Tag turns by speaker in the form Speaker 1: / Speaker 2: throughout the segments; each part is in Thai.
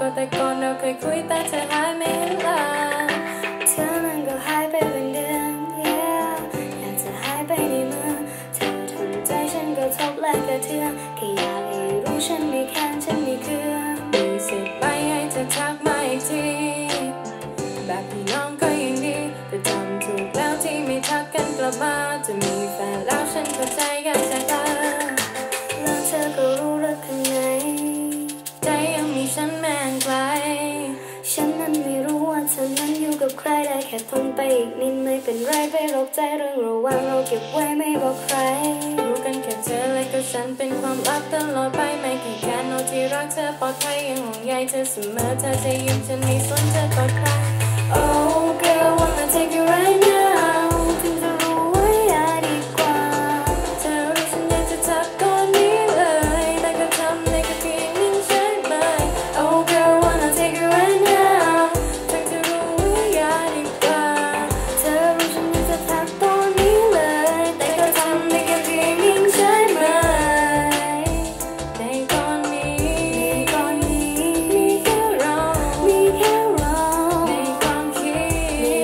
Speaker 1: แต่ก่อนเราเคยคุยแต่เธอหายไม่เห็นลาเธอมันก็หายไปเป็นเดือนอยากจะหายไปในเมื่อเธอทำใจฉันก็ทบและกระเทือนแค่อยากให้รู้ฉันไม่แค้นฉันไม่เคืองมีสิทธิ์ไปให้เธอทักมาอีกทีแบบพี่น้องก็ยังดีแต่จำถูกแล้วที่ไม่ทักกันกลับมาจะมีแฟนแล้วฉันเข้าใจกันจากตาแล้วเธอก็รู้รักข้างในใจยังมีฉันแม่งไกลฉันนั้นไม่รู้ว่าเธอนั้นอยู่กับใครได้แค่ทนไปอีกนิดไม่เป็นไรไปรบใจเรื่องระหว่างเราเก็บไว้ไม่บอกใครรู้กันแค่เธอและก็ฉันเป็นความลับตลอดไปไม่กี่แค่เอาที่รักเธอปลอดภัยยังห่วงใยเธอเสมอเธอจะยิ้มฉันไม่สนเธอกอดใคร Oh girl wanna take you right now ถึงจะรู้ไว้อย่าดีกว่าเธอรู้ฉันอยากจะทักตอนนี้เลยแต่ก็ทำได้แค่เพียงนิ่งใช่ไหม Oh girl wanna take you right now ถึงจะรู้ไว้อย่าดีกว่าเธอรู้ฉันอยากจะทักตอนนี้เลยแต่ก็ทำได้แค่เพียงนิ่งใช่ไหมในตอนนี้มีแค่เราในความคิด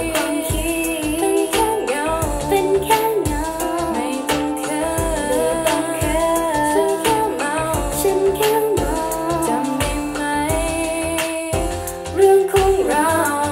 Speaker 1: เป็นแค่เงาไม่ต้องเขินฉันแค่เมาจำได้ไหมเรื่องของเรา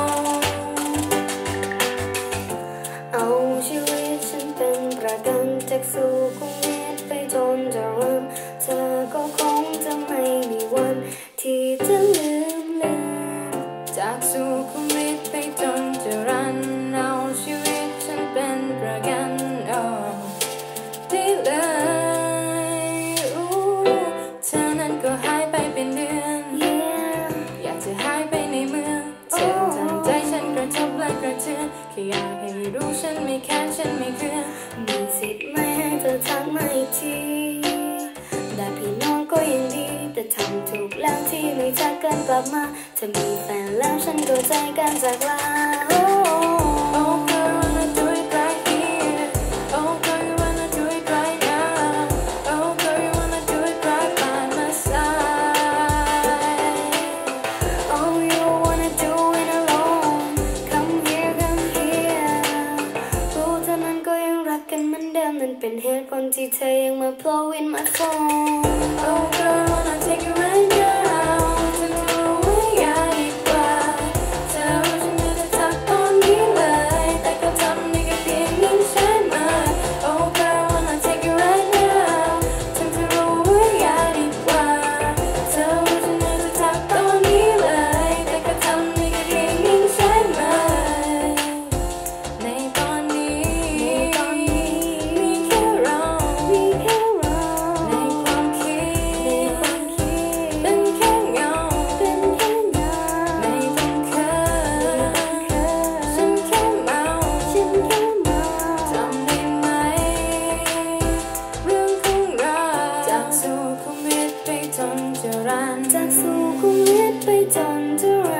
Speaker 1: เอาชีวิตฉันเป็นประกันจากสุขุมวิทไปจนจะรันเธอก็คงจะไม่มีวันที่จะลืมจากสุขุมวิทไปจนจะรันเอาชีวิตฉันเป็นประกันได้เลยเธอนั้นก็หายไปเป็นเดือนอยากจะหายไปในเมื่อเธอทำใจฉันกระทบและกระเทือนแค่อยากให้รู้ฉันไม่แค้นฉันไม่เคืองมีสิทธิ์ไม่ให้เธอทักมาอีกทีแต่พี่น้องก็ยังดีแต่ทำถูกแล้วที่ไม่ทักกันกลับมาเธอมีแฟนแล้วฉันก็ใจกันจากลา Oh girl wanna do it right here Oh girl you wanna do it right now Oh girl you wanna do it right by my side Oh you wanna do it alone Come here come here รู้เท่านั้นก็ยังรักกันเหมือนเดิมนั่นเป็นเหตุผลที่เธอยังมา blow in my phone Oh girl wanna take you right now ฉันจะรู้ไว้อย่าดีกว่าเธอรู้ฉันอยากจะทักตอนนี้เลยแต่ก็ทำได้แค่เพียงนิ่งใช่ไหม Oh girl wanna take you right now ฉันจะรู้ไว้อย่าดีกว่าเธอรู้ฉันอยากจะทักตอนนี้เลยแต่ก็ทำได้แค่เพียงนิ่งใช่ไหมในตอนนี้มีแค่เราในความคิดเป็นแค่เงาไม่ต้องเขินฉันแค่เมาจำได้ไหมเรื่องของเราจากสุขุมวิทไปจนจะรัน